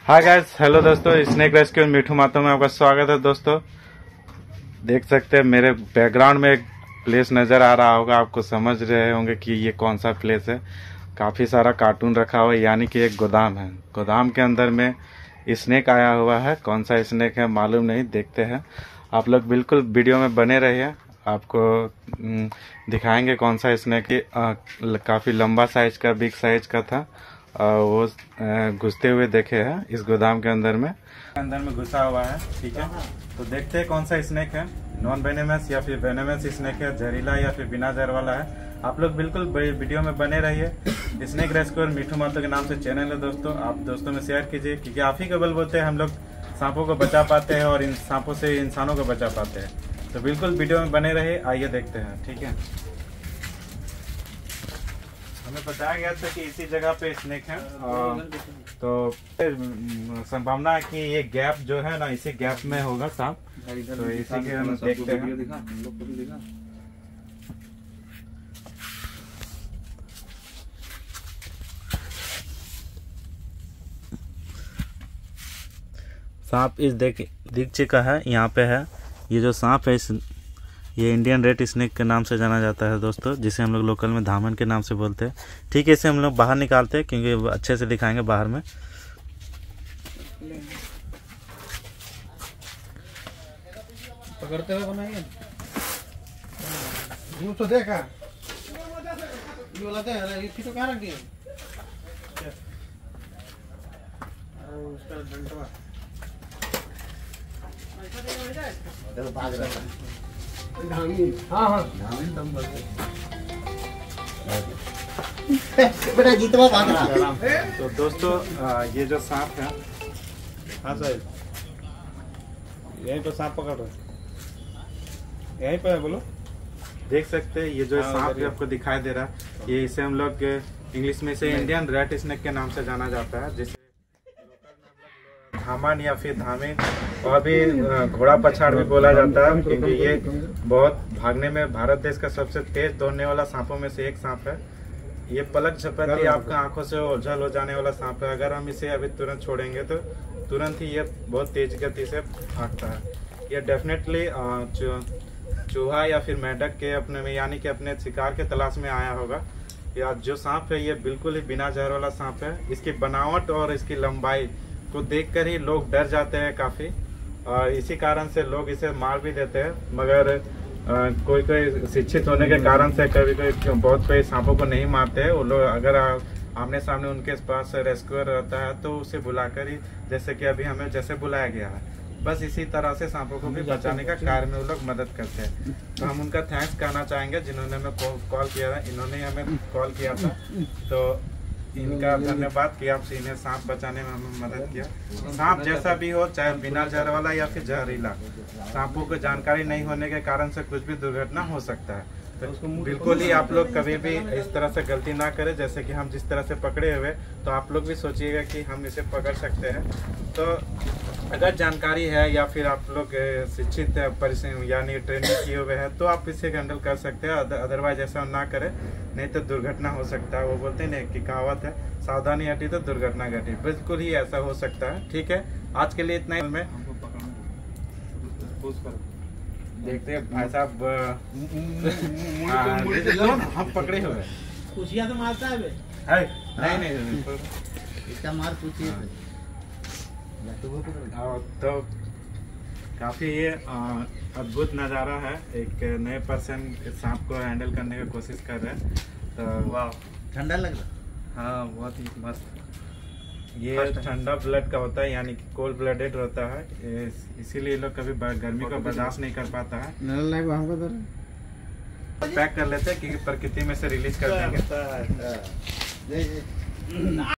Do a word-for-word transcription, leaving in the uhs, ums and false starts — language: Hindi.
हाय गाइस, हेलो दोस्तों, स्नेक रेस्क्यू मिठू मातो में आपका स्वागत है। दोस्तों देख सकते हैं मेरे बैकग्राउंड में एक प्लेस नज़र आ रहा होगा, आपको समझ रहे होंगे कि ये कौन सा प्लेस है। काफ़ी सारा कार्टून रखा हुआ है, यानी कि एक गोदाम है। गोदाम के अंदर में स्नेक आया हुआ है। कौन सा स्नेक है मालूम नहीं, देखते हैं। आप लोग बिल्कुल वीडियो में बने रहिए, आपको दिखाएंगे कौन सा स्नेक। काफ़ी लंबा साइज का, बिग साइज का था। वो घुसते हुए देखे हैं इस गोदाम के अंदर में अंदर में घुसा हुआ है। ठीक है, तो देखते हैं कौन सा स्नेक है, नॉन वेनेमस या फिर वेनेमस स्नेक है, जहरीला या फिर बिना जहर वाला है। आप लोग बिल्कुल वीडियो में बने रहिए। स्नेक रेस्क्यू मिठू मातो के नाम से चैनल है दोस्तों, आप दोस्तों में शेयर कीजिए, क्योंकि आप ही के बल बोलते हैं हम लोग सांपों को बचा पाते हैं और इन सांपों से इंसानों को बचा पाते हैं। तो बिल्कुल वीडियो में बने रहिए, आइए देखते हैं। ठीक है, हमें बताया गया था कि इसी जगह पे स्नेक है, तो संभावना है कि ये गैप जो है ना, इसी गैप में होगा सांप। तो इसी के हम देखते हैं। सांप इस देख दिख चुका है, यहाँ पे है। ये जो सांप है इस ये इंडियन रेड स्नेक के नाम से जाना जाता है दोस्तों, जिसे हम लोग लोकल में धामन के नाम से बोलते हैं। ठीक है, इसे हम लोग बाहर निकालते हैं क्योंकि अच्छे से दिखाएंगे बाहर में। पकड़ते हुए बनाइए तो देखा ये बोलाते हैं इसकी तो कहाँ रख दिए उसका डंडा भाग रहा है। हाँ हाँ बेटा जीतवा भाग रहा है। तो दोस्तों ये जो सांप है, हाँ सर यहीं पर सांप पकड़ रहे, यहीं पर है, बोलो। देख सकते हैं ये जो सांप आपको दिखाई दे रहा है, ये इसे हम लोग इंग्लिश में से इंडियन रेड स्नेक के नाम से जाना जाता है, जिसे धामन या फिर धामिन और भी घोड़ा पछाड़ भी बोला जाता है, क्योंकि ये बहुत भागने में भारत देश का सबसे तेज दौड़ने वाला सांपों में से एक सांप है। ये पलक झपकते ही आपका आंखों से ओझल हो जाने वाला सांप है। अगर हम इसे अभी तुरंत छोड़ेंगे तो तुरंत ही ये बहुत तेज गति से भागता है। ये डेफिनेटली चूहा या फिर मेंढक के अपने में, यानी कि अपने शिकार के तलाश में आया होगा। या जो सांप है ये बिल्कुल ही बिना जहर वाला सांप है। इसकी बनावट और इसकी लंबाई को देखकर ही लोग डर जाते हैं काफी, और इसी कारण से लोग इसे मार भी देते हैं। मगर आ, कोई कोई शिक्षित होने के कारण से कभी कोई बहुत कोई सांपों को नहीं मारते हैं। वो लोग अगर आमने सामने उनके पास रेस्क्यूअर रहता है तो उसे बुलाकर ही, जैसे कि अभी हमें जैसे बुलाया गया है, बस इसी तरह से सांपों को भी बचाने का कार्य में वो लोग मदद करते हैं। तो हम उनका थैंक्स कहना चाहेंगे जिन्होंने हमें कॉल किया था। इन्होंने हमें कॉल किया था, तो इनका धन्यवाद कि आप इन्हें सांप बचाने में हमें मदद किया। सांप जैसा भी हो, चाहे बिना जहर वाला या फिर जहरीला, सांपों को जानकारी नहीं होने के कारण से कुछ भी दुर्घटना हो सकता है। तो बिल्कुल ही आप लोग कभी भी इस तरह से गलती ना करें, जैसे कि हम जिस तरह से पकड़े हुए, तो आप लोग भी सोचिएगा कि हम इसे पकड़ सकते हैं। तो अगर जानकारी है या फिर आप लोग शिक्षित यानी ट्रेनिंग किए हुए हैं, तो आप इसे हैंडल कर सकते हैं। अदरवाइज ऐसा ना करें, नहीं तो दुर्घटना हो सकता है। वो बोलते हैं ना कि कहावत है, सावधानी हटी तो दुर्घटना घटी। बिल्कुल ही ऐसा हो सकता है। ठीक है, आज के लिए इतना ही। में देखते हैं भाई साहब, हम पकड़े हुए खुशियाँ तो मारता है नहीं नहीं इसका मार पूछिए। तो काफी ये अद्भुत नज़ारा है। एक नए पर्सन सांप को हैंडल करने की कोशिश कर रहे हैं। तो वाह, ठंडा लग रहा। हाँ, बहुत ही मस्त। ये ठंडा ब्लड का होता है, यानी कि कोल्ड ब्लडेड होता है, इसीलिए लोग कभी गर्मी को बर्दाश्त नहीं कर पाता है। पैक कर लेते हैं क्योंकि प्रकृति में से रिलीज कर देंगे।